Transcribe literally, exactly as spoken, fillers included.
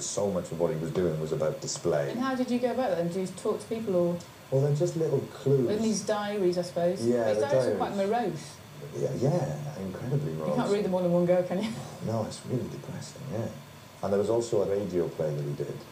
because so much of what he was doing was about display. And how did you go about that? Did you talk to people or...? Well, they're just little clues. In his diaries, I suppose. Yeah, his the diaries, diaries are quite morose. Yeah, yeah, incredibly morose. You can't read them all in one go, can you? No, it's really depressing, yeah. And there was also a radio play that he did.